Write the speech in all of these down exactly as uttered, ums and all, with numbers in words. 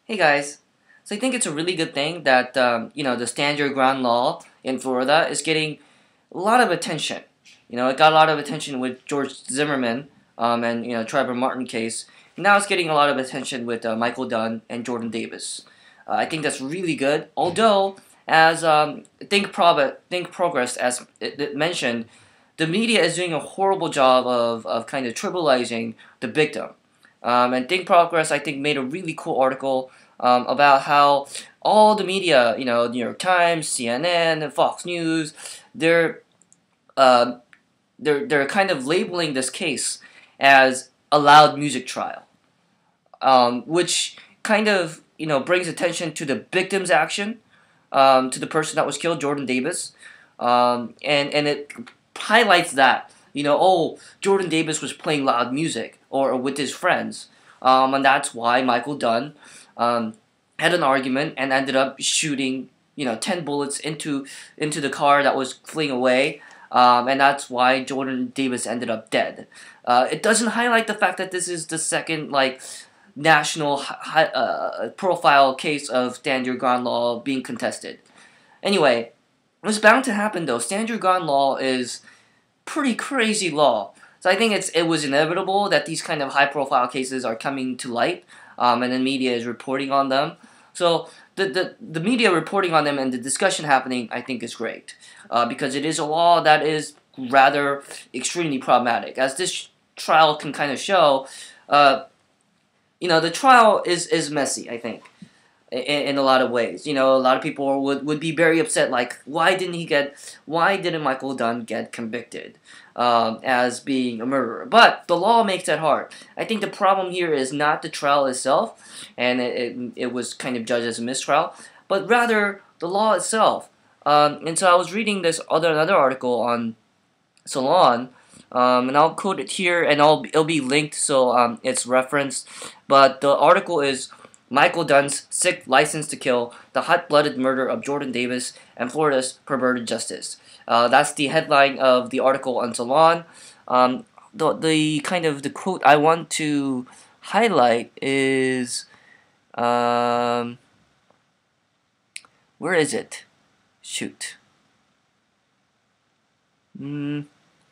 Hey guys, so I think it's a really good thing that um, you know the stand your ground law in Florida is getting a lot of attention. You know, it got a lot of attention with George Zimmerman um, and you know Trevor Martin case. Now it's getting a lot of attention with uh, Michael Dunn and Jordan Davis. Uh, I think that's really good. Although, as um, Think Prob Think Progress as it, it mentioned, the media is doing a horrible job of of kind of trivializing the victim. Um, and Think Progress, I think, made a really cool article um, about how all the media, you know, New York Times, C N N, and Fox News, they're uh, they're they're kind of labeling this case as a loud music trial, um, which kind of you know brings attention to the victim's action, um, to the person that was killed, Jordan Davis, um, and and it highlights that. You know, oh, Jordan Davis was playing loud music or, or with his friends, um, and that's why Michael Dunn um, had an argument and ended up shooting, you know, ten bullets into into the car that was fleeing away, um, and that's why Jordan Davis ended up dead. Uh, it doesn't highlight the fact that this is the second like national high, uh, profile case of stand your ground law being contested. Anyway, it was bound to happen though. Stand your ground law is pretty crazy law. So I think it's it was inevitable that these kind of high profile cases are coming to light, um, and the media is reporting on them. So the, the the media reporting on them and the discussion happening, I think, is great uh, because it is a law that is rather extremely problematic. As this trial can kind of show, uh, you know, the trial is is messy, I think. In, in a lot of ways, you know, a lot of people would, would be very upset. Like, why didn't he get? Why didn't Michael Dunn get convicted um, as being a murderer? But the law makes that hard. I think the problem here is not the trial itself, and it it, it was kind of judged as a mistrial, but rather the law itself. Um, and so I was reading this other another article on Salon, um, and I'll quote it here, and I'll it'll be linked so um, it's referenced. But the article is Michael Dunn's sick license to kill, the hot-blooded murder of Jordan Davis, and Florida's perverted justice. Uh, that's the headline of the article on Salon. Um, the, the kind of the quote I want to highlight is, um, where is it? Shoot. Mm,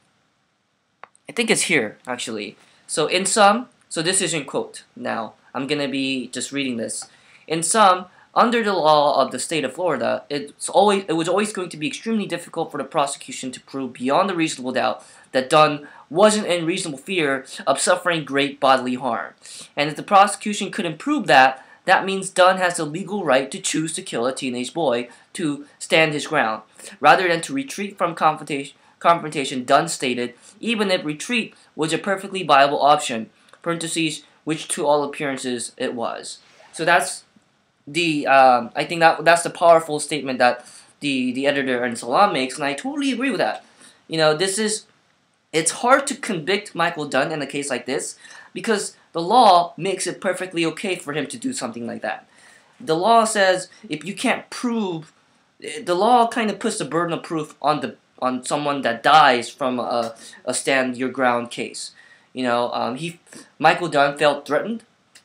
I think it's here, actually. So in sum, so this is in quote now. I'm going to be just reading this. In sum, under the law of the state of Florida, it's always it was always going to be extremely difficult for the prosecution to prove beyond a reasonable doubt that Dunn wasn't in reasonable fear of suffering great bodily harm. And if the prosecution couldn't prove that, that means Dunn has the legal right to choose to kill a teenage boy to stand his ground, rather than to retreat from confrontation. Confrontation, Dunn stated, even if retreat was a perfectly viable option, parentheses, which to all appearances it was. So that's the um, I think that that's the powerful statement that the the editor in Salam makes, and I totally agree with that. You know, this is it's hard to convict Michael Dunn in a case like this because the law makes it perfectly okay for him to do something like that. The law says if you can't prove, the law kind of puts the burden of proof on the on someone that dies from a, a stand your ground case. You know, um, he Michael Dunn felt threatened,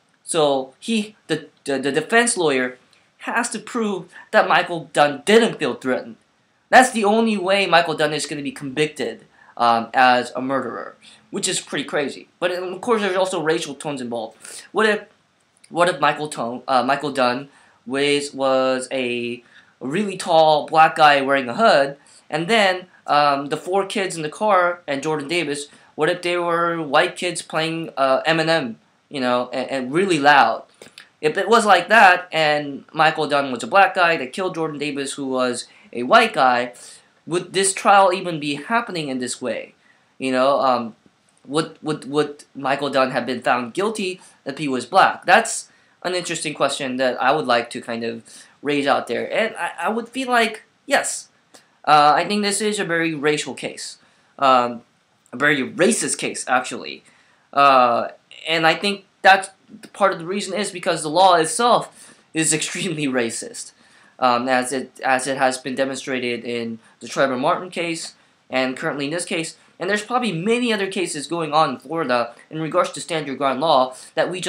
so he the, the the defense lawyer has to prove that Michael Dunn didn't feel threatened. That's the only way Michael Dunn is going to be convicted um, as a murderer, which is pretty crazy. But of course, there's also racial tones involved. What if what if Michael Tone, uh, Michael Dunn was was a really tall black guy wearing a hood, and then um, the four kids in the car and Jordan Davis. What if they were white kids playing uh, Eminem, you know, and, and really loud? If it was like that, and Michael Dunn was a black guy that killed Jordan Davis, who was a white guy, would this trial even be happening in this way? You know, um, would would would Michael Dunn have been found guilty if he was black? That's an interesting question that I would like to kind of raise out there, and I, I would feel like yes, uh, I think this is a very racial case. Um, A very racist case, actually, uh, and I think that's part of the reason is because the law itself is extremely racist, um, as it as it has been demonstrated in the Trevor Martin case and currently in this case, and there's probably many other cases going on in Florida in regards to stand your ground law that we just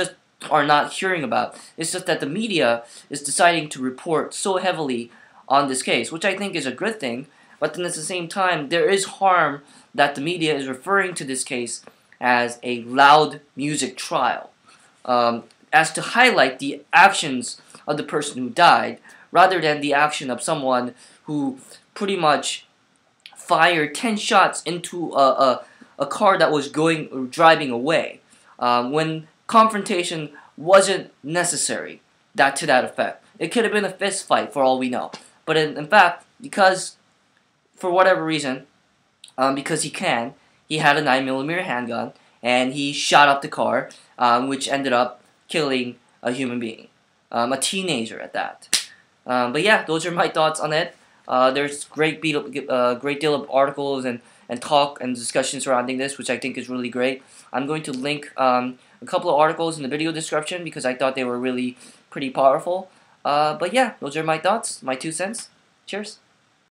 are not hearing about. It's just that the media is deciding to report so heavily on this case, which I think is a good thing, but then at the same time, there is harm that the media is referring to this case as a loud music trial, um, as to highlight the actions of the person who died, rather than the action of someone who pretty much fired ten shots into a, a, a car that was going or driving away, um, when confrontation wasn't necessary, that to that effect. It could have been a fist fight for all we know. But in, in fact, because, for whatever reason, um, because he can, he had a nine millimeter handgun, and he shot up the car, um, which ended up killing a human being. Um, a teenager at that. Um, but yeah, those are my thoughts on it. Uh, there's great beat, uh, great deal of articles and, and talk and discussion surrounding this, which I think is really great. I'm going to link um, a couple of articles in the video description because I thought they were really pretty powerful. Uh, but yeah, those are my thoughts, my two cents. Cheers.